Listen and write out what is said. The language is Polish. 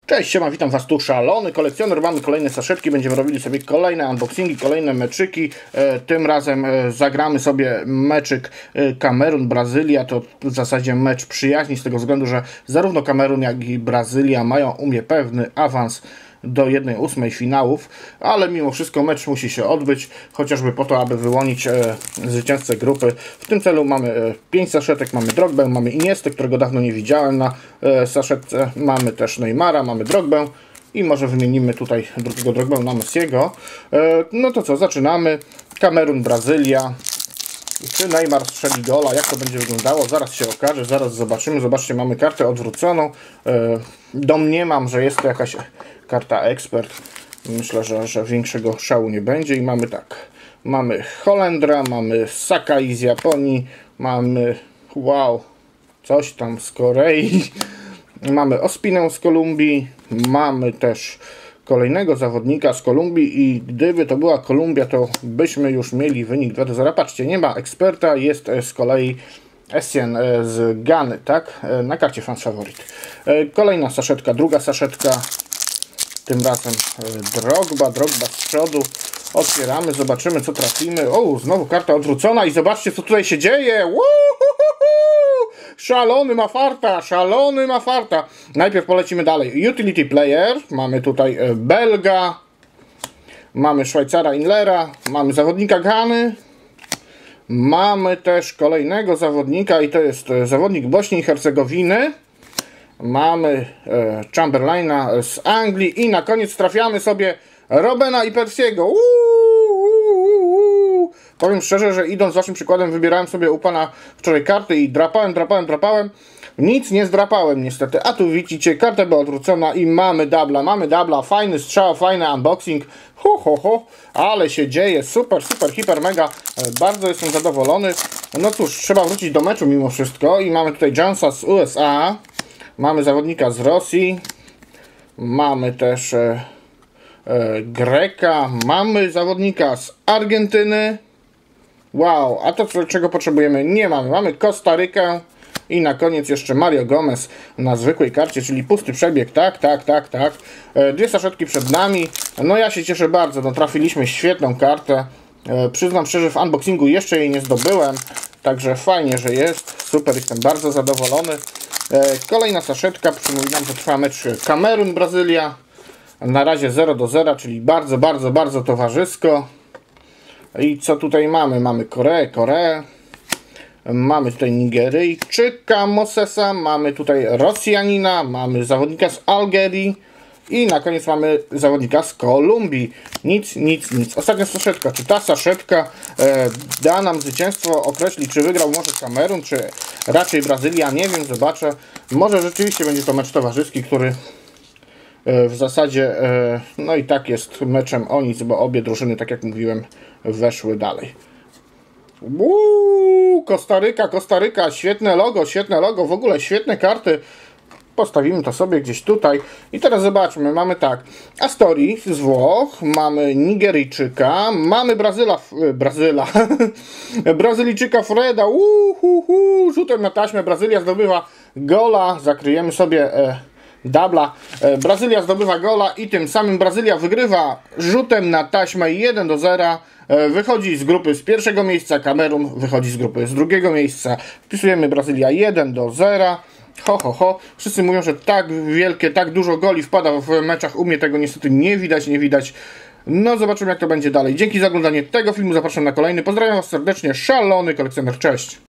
Cześć, siema, witam Was tu, szalony kolekcjoner. Mamy kolejne saszetki, będziemy robili sobie kolejne unboxingi, kolejne meczyki. Tym razem zagramy sobie meczyk Kamerun-Brazylia. To w zasadzie mecz przyjaźni, z tego względu, że zarówno Kamerun, jak i Brazylia mają u mnie pewny awans do 1/8 finałów, ale mimo wszystko mecz musi się odbyć, chociażby po to, aby wyłonić zwycięzcę grupy. W tym celu mamy 5 saszetek, mamy Drogbę, mamy Iniestę, którego dawno nie widziałem na saszetce, mamy też Neymara, mamy Drogbę i może wymienimy tutaj drugiego Drogbę na Messiego. No to co, zaczynamy. Kamerun, Brazylia. Czy Neymar strzeli gola? Jak to będzie wyglądało? Zaraz się okaże, zaraz zobaczymy. Zobaczcie, mamy kartę odwróconą. Domniemam, że jest to jakaś karta ekspert. Myślę, że większego szału nie będzie. I mamy tak. Mamy Holendra, mamy Sakai z Japonii, mamy wow, coś tam z Korei. Mamy Ospinę z Kolumbii. Mamy też kolejnego zawodnika z Kolumbii i gdyby to była Kolumbia, to byśmy już mieli wynik 2-0. Patrzcie, nie ma eksperta, jest z kolei Essien z Gany, tak? Na karcie France Favorit. Kolejna saszetka, druga saszetka, tym razem Drogba z przodu. Otwieramy, zobaczymy co trafimy. O, znowu karta odwrócona i zobaczcie co tutaj się dzieje. Szalony ma farta, szalony ma farta. Najpierw polecimy dalej. Utility player, mamy tutaj Belga, mamy Szwajcara Inlera, mamy zawodnika Gany, mamy też kolejnego zawodnika i to jest zawodnik Bośni i Hercegowiny. Mamy Chamberlaina z Anglii i na koniec trafiamy sobie Robena i Persiego. Powiem szczerze, że idąc waszym przykładem, wybierałem sobie u pana wczoraj karty i drapałem. Nic nie zdrapałem niestety. A tu widzicie, karta była odwrócona i mamy dubla. Fajny strzał, fajny unboxing. Ale się dzieje. Super, hiper, mega. Bardzo jestem zadowolony. No cóż, trzeba wrócić do meczu mimo wszystko. I mamy tutaj Jonesa z USA. Mamy zawodnika z Rosji. Mamy też Greka. Mamy zawodnika z Argentyny. Wow, a to czego potrzebujemy? Nie mamy. Mamy Kostarykę i na koniec jeszcze Mario Gomez na zwykłej karcie, czyli pusty przebieg. Tak. Dwie saszetki przed nami. No ja się cieszę bardzo. No, trafiliśmy świetną kartę. Przyznam szczerze, w unboxingu jeszcze jej nie zdobyłem. Także fajnie, że jest. Super, jestem bardzo zadowolony. Kolejna saszetka. Przypominam, że trwa mecz Kamerun-Brazylia. Na razie 0-0, czyli bardzo towarzysko. I co tutaj mamy? Mamy Koreę. Mamy tutaj Nigeryjczyka Mosesa. Mamy tutaj Rosjanina. Mamy zawodnika z Algierii. I na koniec mamy zawodnika z Kolumbii. Nic. Ostatnia saszetka. Czy ta saszetka da nam zwycięstwo? Określi, czy wygrał może Kamerun, czy raczej Brazylia? Nie wiem, zobaczę. Może rzeczywiście będzie to mecz towarzyski, który w zasadzie no i tak jest meczem o nic, bo obie drużyny, tak jak mówiłem, weszły dalej. Kostaryka, świetne logo, w ogóle świetne karty. Postawimy to sobie gdzieś tutaj. I teraz zobaczmy, mamy tak, Astori z Włoch, mamy Nigeryjczyka, mamy Brazylijczyka Freda, rzutem na taśmę, Brazylia zdobywa gola, zakryjemy sobie dubla. Brazylia zdobywa gola i tym samym Brazylia wygrywa rzutem na taśmę 1-0. Wychodzi z grupy z pierwszego miejsca, Kamerun wychodzi z grupy z drugiego miejsca. Wpisujemy Brazylia 1-0. Wszyscy mówią, że tak dużo goli wpada w meczach. U mnie tego niestety nie widać. No zobaczymy jak to będzie dalej. Dzięki za oglądanie tego filmu, zapraszam na kolejny. Pozdrawiam was serdecznie, szalony kolekcjoner, cześć!